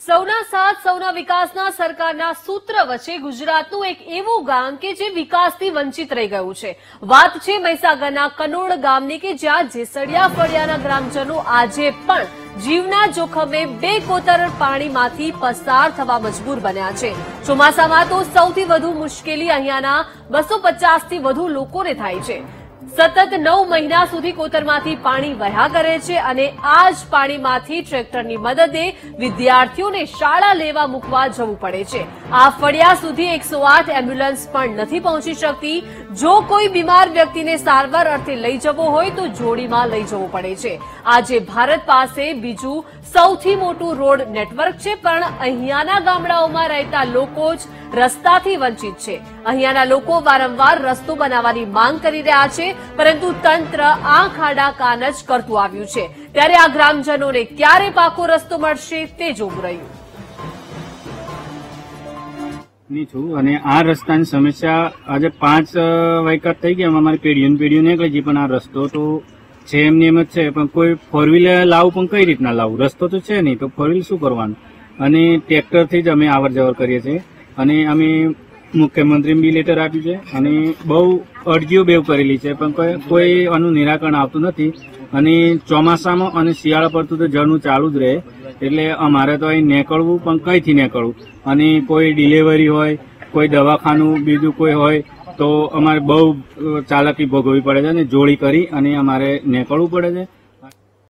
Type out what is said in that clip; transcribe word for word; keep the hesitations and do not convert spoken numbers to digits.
સૌના સાથ સૌના વિકાસના સરકારના સૂત્ર વચ્ચે ગુજરાતનું એક એવું ગામ કે જે વિકાસથી વંચિત રહી ગયું છે। વાત છે મહીસાગરના કનોડ ગામની કે જ્યાં જેસડિયા ફળિયાના ગ્રામજનો આજે પણ જીવના જોખમે બે કોતર પાણીમાંથી પસાર થવા મજબૂર બન્યા છે। ચોમાસામાં તો સૌથી વધુ મુશ્કેલી અહીંયાના બસો પચાસ થી વધુ લોકોને થાય છે। સતત નવ મહિના સુધી કોતરમાંથી પાણી વહ્યા કરે છે અને આ જ પાણીમાંથી ટ્રેક્ટરની મદદે વિદ્યાર્થીઓને શાળા લેવા મૂકવા જવું પડે છે। આ ફળિયા સુધી એકસો આઠ એમ્બ્યુલન્સ પણ નથી પહોંચી શકતી। જો કોઈ બીમાર વ્યક્તિને સારવાર અર્થે લઈ જવો હોય તો જોડીમાં લઈ જવું પડે છે। આજે ભારત પાસે બીજું સૌથી મોટું રોડ નેટવર્ક છે, પણ અહીંયાના ગામડાઓમાં રહેતા લોકો જ રસ્તાથી વંચિત છે। અહીંયાના લોકો વારંવાર રસ્તો બનાવવાની માંગ કરી રહ્યા છે, પરંતુ તંત્ર આંખ આડા કાન જ કરતું આવ્યું છે। ત્યારે આ ગ્રામજનોને ક્યારે પાકો રસ્તો મળશે તે જોવું રહ્યું। છું અને આ રસ્તાની સમસ્યા આજે પાંચ વખત થઈ ગયા। અમારી પેઢીઓ પેઢીઓ નીકળી છે, પણ આ રસ્તો તો છે એમની એમ જ છે। પણ કોઈ ફોર વ્હીલર લાવું પણ કઈ રીતના લાવું? રસ્તો તો છે નહીં, તો ફોર વ્હીલ શું કરવાનું? અને ટ્રેક્ટરથી જ અમે આવર જવર કરીએ છીએ અને અમે મુખ્યમંત્રી બી લેટર આપ્યું છે અને બહુ અરજીઓ બેવ કરેલી છે, પણ કોઈ આનું નિરાકરણ આવતું નથી। અને ચોમાસામાં અને શિયાળા પડતું તો જળનું ચાલુ જ રહે, એટલે અમારે તો અહીં નીકળવું પણ કઈથી નીકળવું? અને કોઈ ડિલિવરી હોય, કોઈ દવાખાનું બીજું કોઈ હોય તો અમારે બહુ ચાલાકી ભોગવવી પડે છે અને જોડી કરી અને અમારે નીકળવું પડે છે।